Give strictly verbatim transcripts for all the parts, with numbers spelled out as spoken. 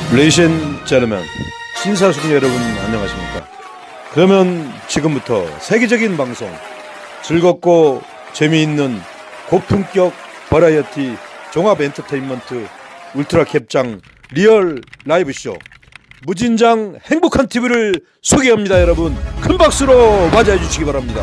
레이시 앤 제르맨, 신사숙녀 여러분 안녕하십니까? 그러면 지금부터 세계적인 방송, 즐겁고 재미있는 고품격 버라이어티 종합 엔터테인먼트 울트라 캡장 리얼 라이브 쇼 무진장 행복한 티비를 소개합니다. 여러분 큰 박수로 맞이해 주시기 바랍니다.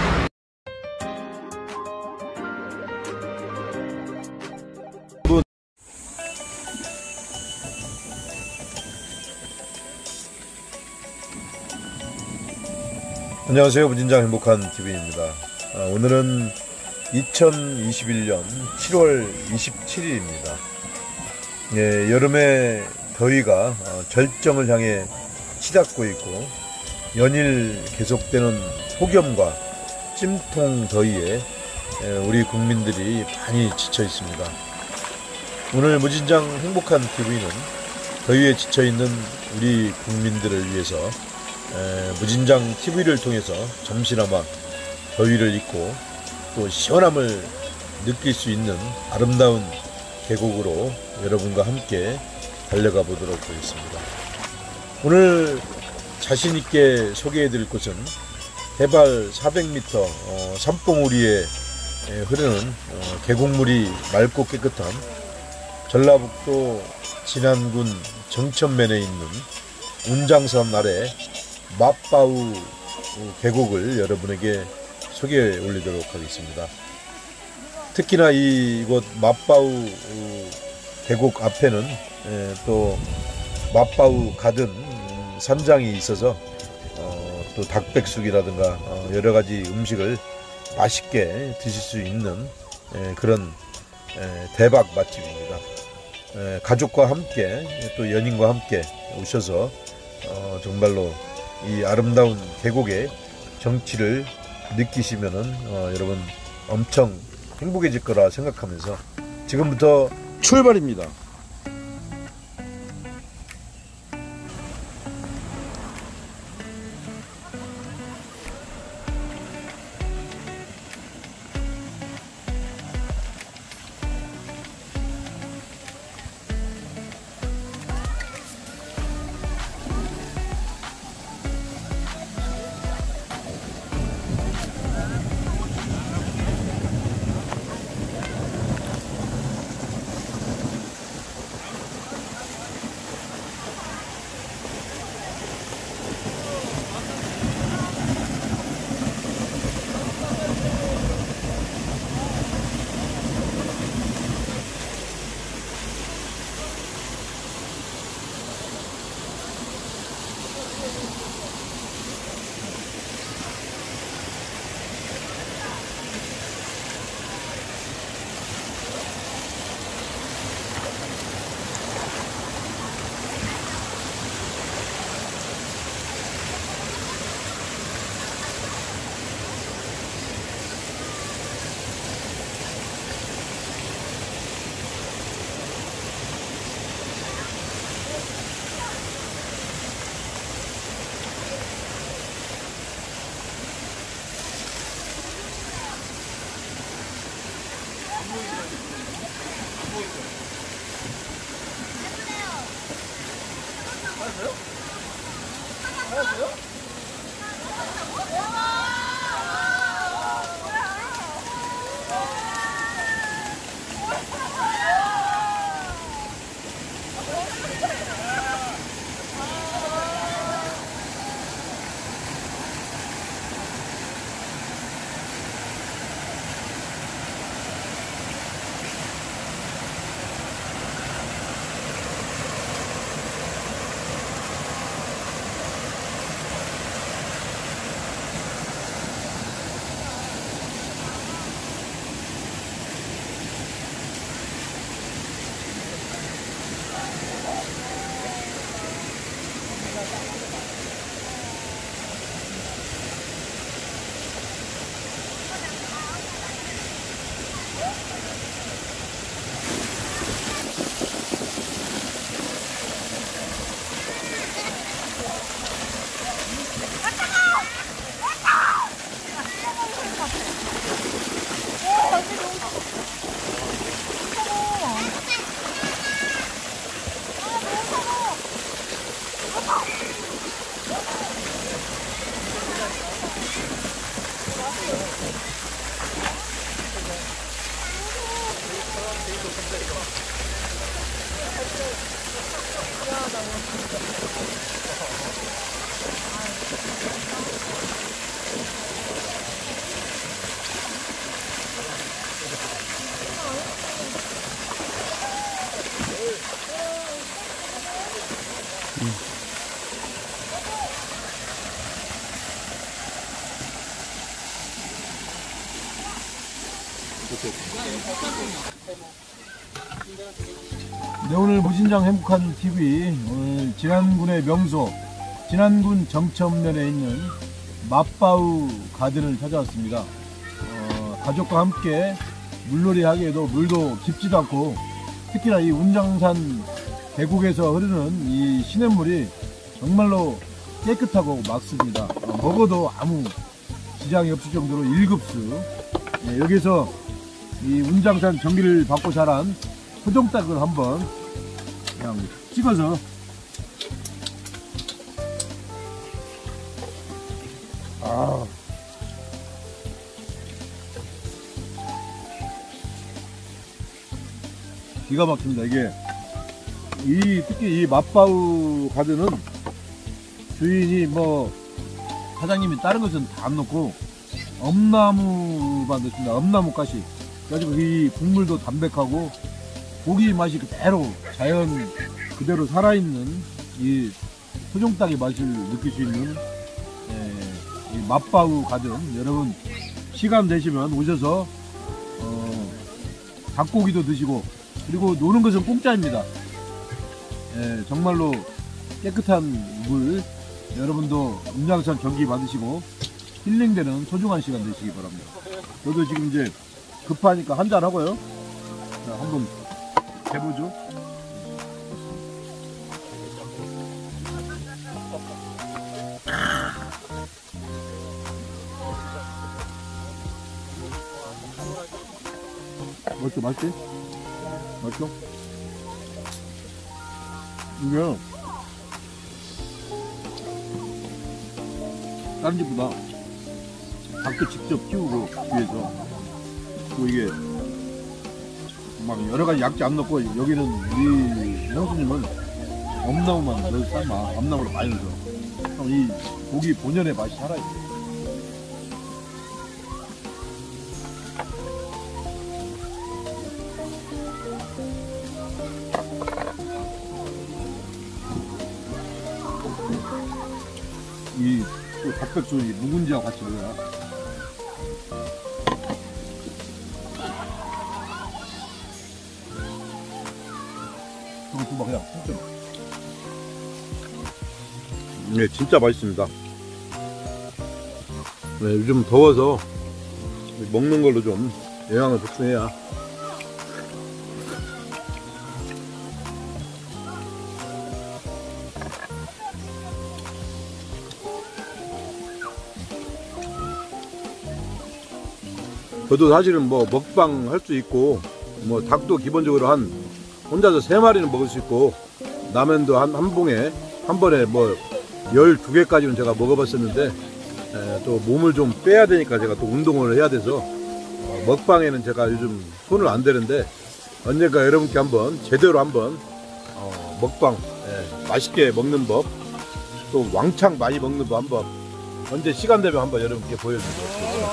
안녕하세요. 무진장 행복한 티비입니다. 아, 오늘은 이천이십일년 칠월 이십칠일입니다. 예, 여름의 더위가 어, 절정을 향해 치닫고 있고 연일 계속되는 폭염과 찜통 더위에 예, 우리 국민들이 많이 지쳐 있습니다. 오늘 무진장 행복한 티비는 더위에 지쳐 있는 우리 국민들을 위해서 에, 무진장 티비를 통해서 잠시나마 더위를 잊고 또 시원함을 느낄 수 있는 아름다운 계곡으로 여러분과 함께 달려가 보도록 하겠습니다. 오늘 자신있게 소개해드릴 곳은 해발 사백 미터 어, 산봉우리에 흐르는 어, 계곡물이 맑고 깨끗한 전라북도 진안군 정천면에 있는 운장섬 아래 맛바우 계곡을 여러분에게 소개해 올리도록 하겠습니다. 특히나 이곳 맛바우 계곡 앞에는 또 맛바우 가든 산장이 있어서 또 닭백숙이라든가 여러가지 음식을 맛있게 드실 수 있는 그런 대박 맛집입니다. 가족과 함께 또 연인과 함께 오셔서 정말로 이 아름다운 계곡의 정취를 느끼시면은 어, 여러분 엄청 행복해질 거라 생각하면서 지금부터 출발입니다. 네, 오늘 무신장 행복한 티비, 오늘 진안군의 명소 진안군 정천면에 있는 맛바우 가든을 찾아왔습니다. 어, 가족과 함께 물놀이 하기에도 물도 깊지도 않고, 특히나 이 운장산 계곡에서 흐르는 이 시냇물이 정말로 깨끗하고 맑습니다. 어, 먹어도 아무 지장이 없을 정도로 일 급수. 네, 여기서 이 운장산 전기를 받고 자란 토종닭을 한번 그냥 찍어서 아 기가 막힙니다. 이게 이 특히 이 맛바우 가든은 주인이 뭐 사장님이 다른 것은 다 안 넣고 엄나무만 넣습니다. 엄나무 가시. 그래가지고 이 국물도 담백하고 고기 맛이 그대로 자연 그대로 살아있는 이 토종닭의 맛을 느낄 수 있는 예, 이 맛바우 가든, 여러분 시간 되시면 오셔서 어, 닭고기도 드시고, 그리고 노는 것은 공짜입니다. 예, 정말로 깨끗한 물, 여러분도 운장산 전기 받으시고 힐링되는 소중한 시간 되시기 바랍니다. 저도 지금 이제 급하니까 한잔 하고요. 자, 한번 해보죠. 맛있어? 맛있지? 맛있어? 이게 다른 집보다 닭도 직접 키우고 뒤에서, 또 이게 막 여러가지 약재 안 넣고, 여기는 우리 형수님은 엄나무만 넣어서 삶아. 엄나무를 많이 넣어서 그럼 이 고기 본연의 맛이 살아있어요. 이 또 닭백숙 묵은지와 같이 먹어야 저거 좀 봐, 그냥 진짜. 네, 진짜 맛있습니다. 네, 요즘 더워서 먹는 걸로 좀 영양을 보충해야. 저도 사실은 뭐 먹방 할 수 있고, 뭐 닭도 기본적으로 한 혼자서 세 마리는 먹을 수 있고, 라면도 한, 한 봉에 한 번에 뭐 열두 개까지는 제가 먹어봤었는데, 에, 또 몸을 좀 빼야 되니까 제가 또 운동을 해야 돼서 어, 먹방에는 제가 요즘 손을 안 대는데, 언젠가 여러분께 한번 제대로 한번 어, 먹방 에, 맛있게 먹는 법, 또 왕창 많이 먹는 법 한번 언제 시간 되면 한번 여러분께 보여드리겠습니다.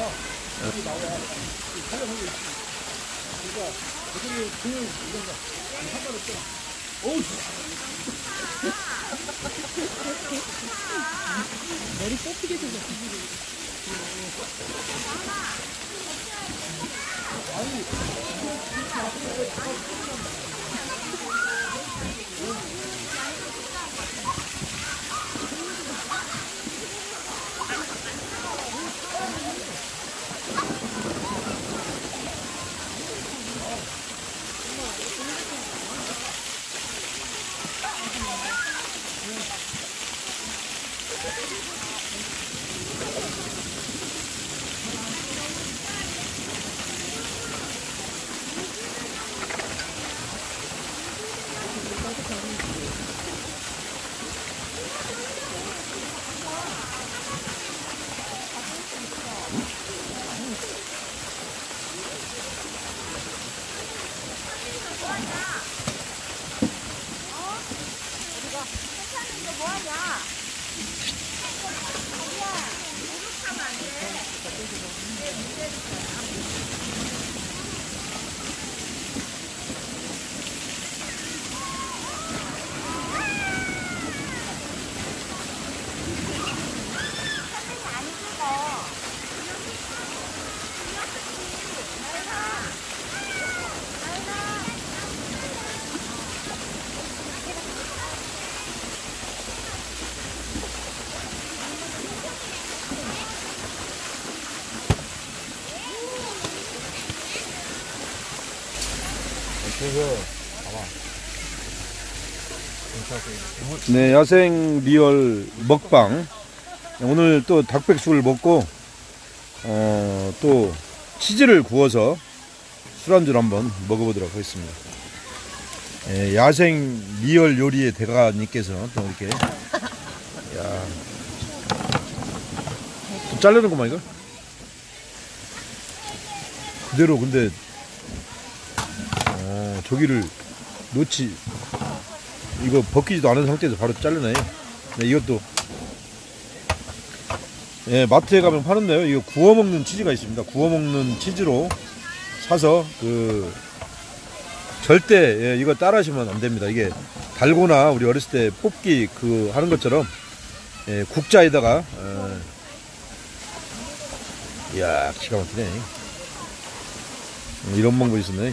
머리 뽑히게 생겼어. 네, 야생 리얼 먹방. 오늘 또 닭백숙을 먹고 어, 또 치즈를 구워서 술안주를 한번 먹어보도록 하겠습니다. 예, 야생 리얼 요리의 대가님께서 또 이렇게 야, 또 자르는구만 이걸 그대로. 근데 어, 저기를 놓지 이거 벗기지도 않은 상태에서 바로 자르네. 네, 이것도 예, 마트에 가면 파는데요. 이거 구워 먹는 치즈가 있습니다. 구워 먹는 치즈로 사서 그 절대 예, 이거 따라 하시면 안 됩니다. 이게 달고나 우리 어렸을 때 뽑기 그 하는 것처럼 예, 국자에다가 예. 이야, 기가 막히네. 이런 방법이 있었네.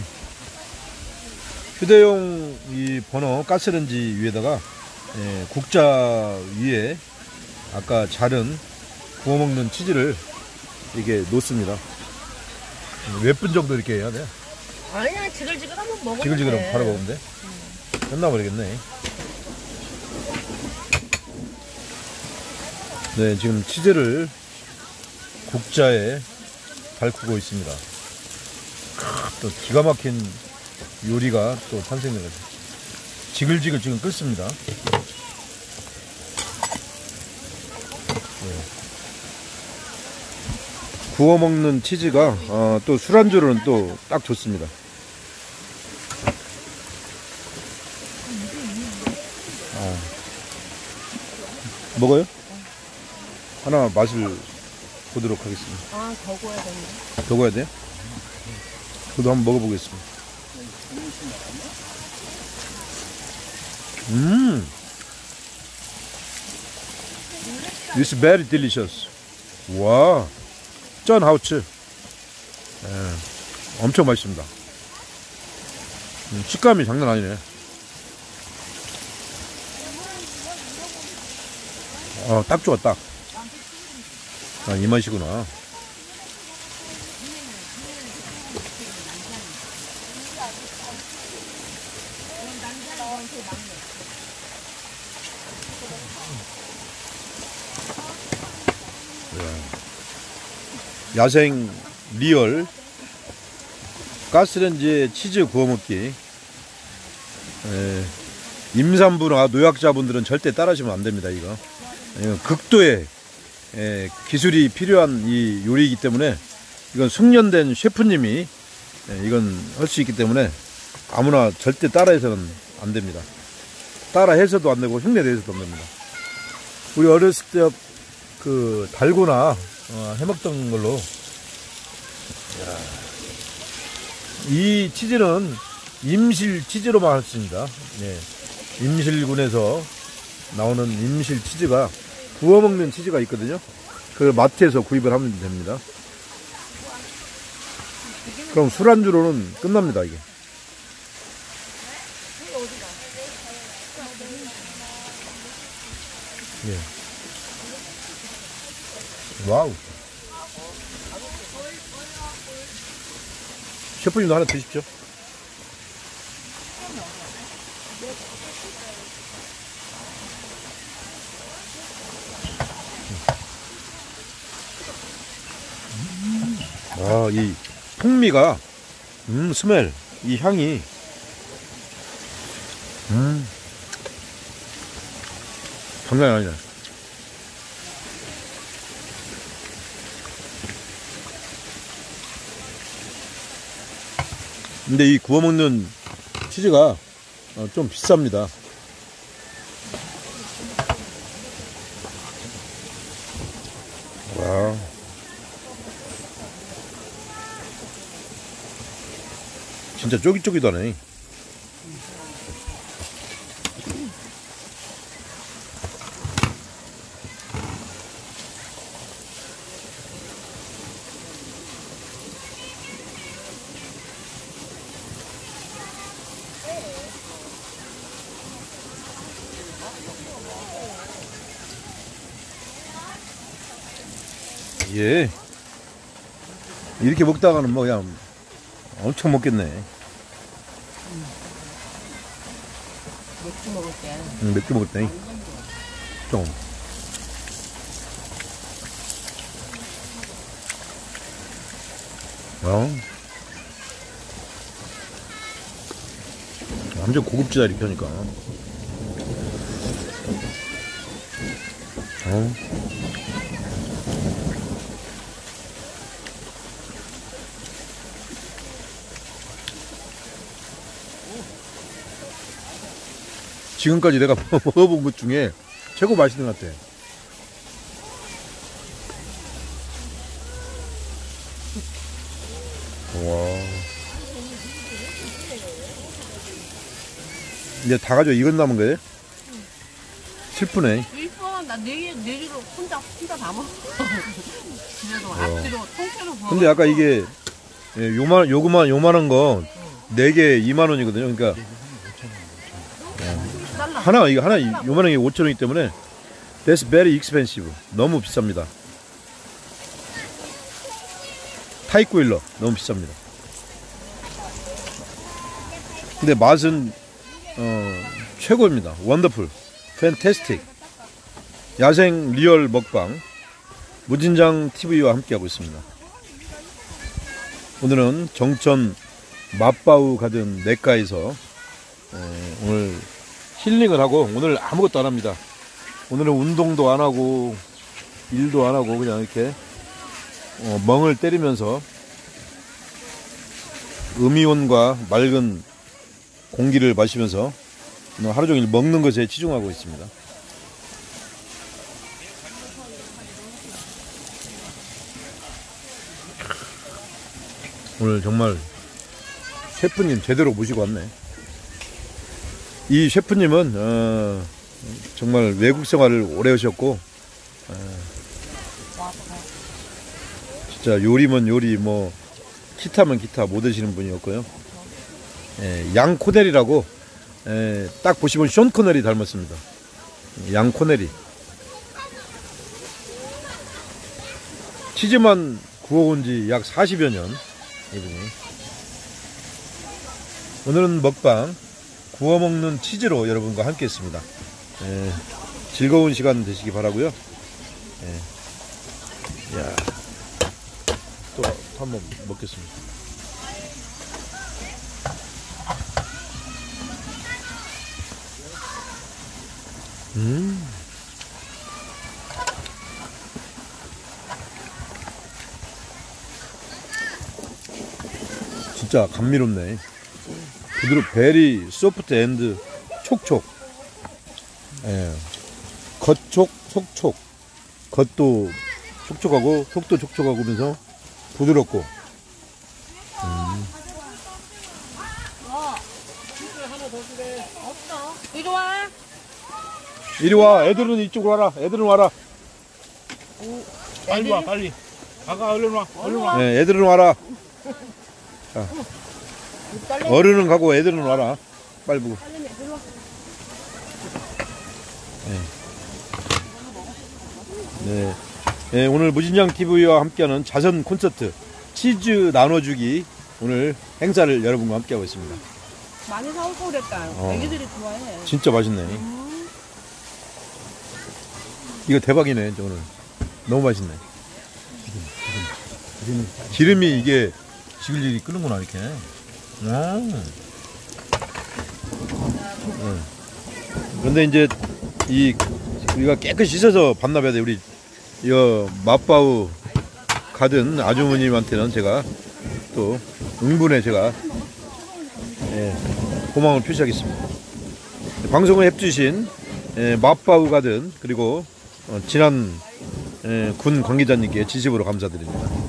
휴대용 이 버너 가스레인지 위에다가 예, 국자 위에 아까 자른 구워 먹는 치즈를 이게 놓습니다. 몇 분 정도 이렇게 해야 돼? 아니야, 지글지글 한번 먹으면 지글지글 돼. 바로 먹으면 돼? 응. 끝나버리겠네. 네, 지금 치즈를 국자에 밟고 있습니다. 또 기가 막힌 요리가 또 탄생된 거죠. 지글지글 지금 끓습니다. 네. 구워 먹는 치즈가 어, 또 술안주로는 또 딱 좋습니다. 아. 먹어요? 하나 맛을 보도록 하겠습니다. 아, 더 구워야 되네. 더 구워야 돼요? 저도 한번 먹어보겠습니다. 음, this is very delicious. 와, 짠 하우츠. 예, 엄청 맛있습니다. 음, 식감이 장난 아니네. 어, 딱 좋아, 딱. 아, 이 맛이구나. 야생 리얼 가스레인지에 치즈 구워 먹기. 에, 임산부나 노약자분들은 절대 따라하시면 안 됩니다. 이거 에, 극도의 에, 기술이 필요한 이 요리이기 때문에 이건 숙련된 셰프님이 에, 이건 할 수 있기 때문에 아무나 절대 따라해서는 안 됩니다. 따라해서도 안 되고 흉내내서도 안 됩니다. 우리 어렸을 때 그 달고나 어, 해먹던 걸로. 이야. 이 치즈는 임실 치즈로만 했습니다. 예. 임실군에서 나오는 임실 치즈가 구워 먹는 치즈가 있거든요. 그걸 마트에서 구입을 하면 됩니다. 그럼 술안주로는 끝납니다. 이게. 예. 와우. 셰프님도 하나 드십시오. 아, 이 풍미가, 음, 스멜, 이 향이, 음, 장난이 아니네. 근데 이 구워 먹는 치즈가 좀 비쌉니다. 와. 진짜 쫄깃쫄깃하네. 예. 이렇게 먹다가는 뭐 그냥 엄청 먹겠네. 맥주 먹을 때. 응, 맥주 먹을 때 좀. 어. 완전 고급지다 이렇게 하니까. 어. 지금까지 내가 먹어본 것 중에 최고 맛있는 것 같아. 와. 이제 다 가져. 이건 남은 거예요? 슬프네. 일본 나네 네 개로 혼자 혼자 다 먹어. 그래도 앞뒤로 통째로 부어. 근데 아까 이게 예, 요만 요그만 요만한 거 네 개 이만 원이거든요. 그러니까 하나 이거 하나 요만한 게 오천 원이기 때문에 that's very expensive. 너무 비쌉니다. 타이꾸일러 너무 비쌉니다. 근데 맛은 어, 최고입니다. 원더풀, 팬테스틱. 야생 리얼 먹방 무진장 티비와 함께하고 있습니다. 오늘은 정천 맛바우 가든 내과에서 에, 오늘 힐링을 하고 오늘 아무것도 안 합니다. 오늘은 운동도 안 하고 일도 안 하고 그냥 이렇게 어, 멍을 때리면서 음이온과 맑은 공기를 마시면서 하루 종일 먹는 것에 치중하고 있습니다. 오늘 정말 셰프님 제대로 모시고 왔네. 이 셰프님은 어, 정말 외국 생활을 오래 하셨고 어, 진짜 요리면 요리 뭐 기타면 기타 못 하시는 분이었고요. 예, 양 코넬이라고 예, 딱 보시면 숀 코넬이 닮았습니다. 양 코넬이 치즈만 구워온 지 약 사십여 년 이분이. 오늘은 먹방 구워 먹는 치즈로 여러분과 함께 했습니다. 예, 즐거운 시간 되시기 바라고요. 예. 야, 또 한번 먹겠습니다. 음. 진짜 감미롭네. 부드럽, 베리 소프트 앤드 촉촉. 예. 겉촉, 속촉. 겉도 촉촉하고 속도 촉촉하고 면서 부드럽고. 음. 없어. 이리 와. 이리 와. 애들은 이쪽으로 와라. 애들은 와라. 빨리 와, 빨리. 아가, 얼른 와, 얼른 와. 예, 애들은 와라. 자. 어른은 가고 애들은 와라. 빨리 보고. 네. 네. 네, 오늘 무진장 티비와 함께하는 자선 콘서트 치즈 나눠주기 오늘 행사를 여러분과 함께하고 있습니다. 많이 사오고 그랬다. 어. 애기들이 좋아해. 진짜 맛있네. 음. 이거 대박이네 오늘. 너무 맛있네. 기름이 이게 지글지글 끓는구나 이렇게. 음. 네. 그런데 이제 이 우리가 깨끗이 씻어서 반납해야 돼. 우리 이 맛바우 가든 아주머님한테는 제가 또 응분에 제가 예, 고마움을 표시하겠습니다. 방송을 해주신 예, 맛바우 가든 그리고 어, 지난 예, 군 관계자님께 진심으로 감사드립니다.